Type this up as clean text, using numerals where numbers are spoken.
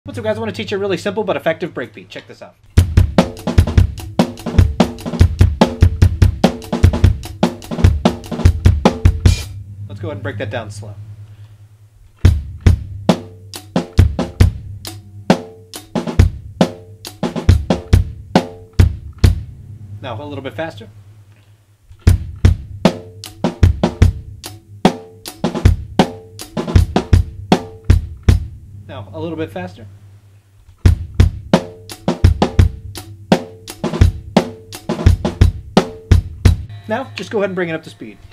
What's up, guys? I want to teach you a really simple but effective breakbeat. Check this out. Let's go ahead and break that down slow. Now a little bit faster. Now a little bit faster. Now just go ahead and bring it up to speed.